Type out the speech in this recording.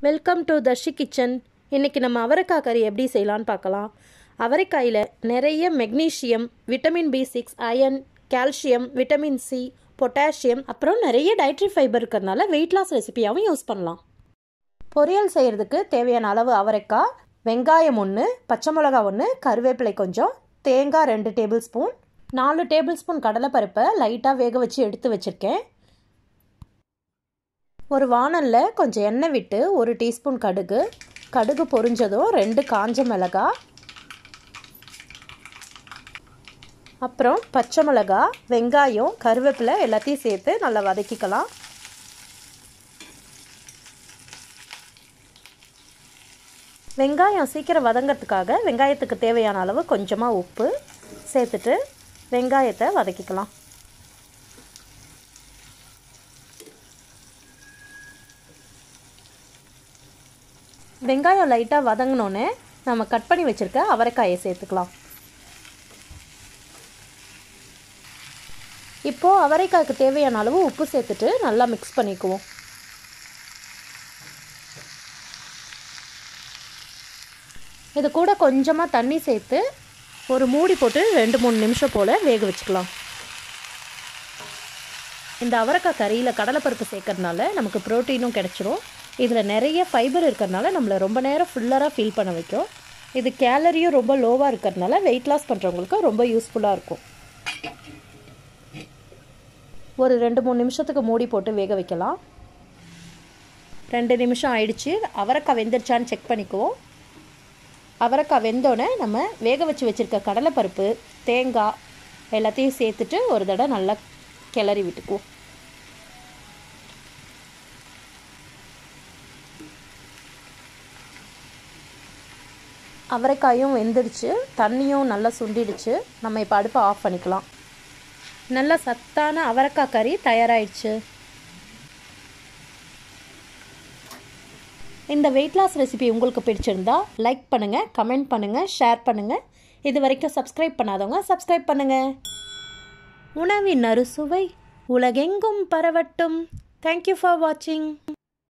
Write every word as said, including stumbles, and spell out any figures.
Welcome to Darshi kitchen. இன்றைக்கி நம்ம அவரைக்காய் கறி எப்படி செய்யலான்னு பார்க்கலாம். அவரைக்காயில் நிறைய magnesium, vitamin B six, iron, calcium, vitamin C, potassium, அப்புறம் நிறைய டயட்ரி ஃபைபர் இருக்கிறதுனால வெயிட் லாஸ் ரெசிபியாகவும் யூஸ் பண்ணலாம். பொரியல் செய்கிறதுக்கு தேவையான அளவு அவரைக்காய், வெங்காயம் ஒன்று, பச்சை மிளகாய் ஒன்று, கருவேப்பிலை கொஞ்சம், தேங்காய் ரெண்டு டேபிள் ஸ்பூன், நாலு டேபிள் ஸ்பூன் கடலைப்பருப்பை லைட்டாக வேக வச்சு எடுத்து வச்சுருக்கேன். ஒரு வாணலில் கொஞ்சம் எண்ணெய் விட்டு ஒரு டீஸ்பூன் கடுகு, கடுகு பொரிஞ்சதும் ரெண்டு காஞ்ச மிளகாய், அப்புறம் பச்சை மிளகாய், வெங்காயம், கருவேப்பிலை எல்லாத்தையும் சேர்த்து நல்லா வதக்கிக்கலாம். வெங்காயம் சீக்கிரம் வதங்கிறதுக்காக வெங்காயத்துக்கு தேவையான அளவு கொஞ்சமாக உப்பு சேர்த்துட்டு வெங்காயத்தை வதக்கிக்கலாம். வெங்காயம் லைட்டாக வதங்கினோன்னே நம்ம கட் பண்ணி வச்சுருக்க அவரைக்காயை சேர்த்துக்கலாம். இப்போது அவரைக்காய்க்கு தேவையான அளவு உப்பு சேர்த்துட்டு நல்லா மிக்ஸ் பண்ணிக்குவோம். இது கூட கொஞ்சமாக தண்ணி சேர்த்து ஒரு மூடி போட்டு ரெண்டு மூணு நிமிஷம் போல் வேக வச்சுக்கலாம். இந்த அவரைக்காய் கறியில் கடலைப்பருப்பு சேர்க்கறதுனால நமக்கு ப்ரோட்டீனும் கிடச்சிரும். இதில் நிறைய ஃபைபர் இருக்கிறதுனால நம்மளை ரொம்ப நேரம் ஃபுல்லராக ஃபீல் பண்ண வைக்கும். இது கேலரியும் ரொம்ப லோவாக இருக்கிறதுனால வெயிட் லாஸ் பண்ணுறவங்களுக்கு ரொம்ப யூஸ்ஃபுல்லாக இருக்கும். ஒரு ரெண்டு மூணு நிமிஷத்துக்கு மூடி போட்டு வேக வைக்கலாம். ரெண்டு நிமிஷம் ஆயிடுச்சு. அவரைக்காய் வெந்துருச்சான்னு செக் பண்ணிக்குவோம். அவரைக்காய் வெந்தோடனே நம்ம வேக வச்சு வச்சுருக்க கடலைப்பருப்பு, தேங்காய் எல்லாத்தையும் சேர்த்துட்டு ஒரு தடவை நல்லா கிளறி விட்டுக்குவோம். அவரைக்காயும் வெந்துடுச்சு, தண்ணியும் நல்லா சுண்டிடுச்சு. நம்ம இப்போ அடுப்பை ஆஃப் பண்ணிக்கலாம். நல்லா சத்தான அவரைக்காய் கறி தயாராகிடுச்சு. இந்த வெயிட் லாஸ் ரெசிபி உங்களுக்கு பிடிச்சிருந்தா லைக் பண்ணுங்கள், கமெண்ட் பண்ணுங்கள், ஷேர் பண்ணுங்கள். இது வரைக்கும் சப்ஸ்கிரைப் பண்ணாதவங்க சப்ஸ்கிரைப் பண்ணுங்கள். உணவின் அறுசுவை உலகெங்கும் பரவட்டும். தேங்க்யூ ஃபார் வாட்சிங்.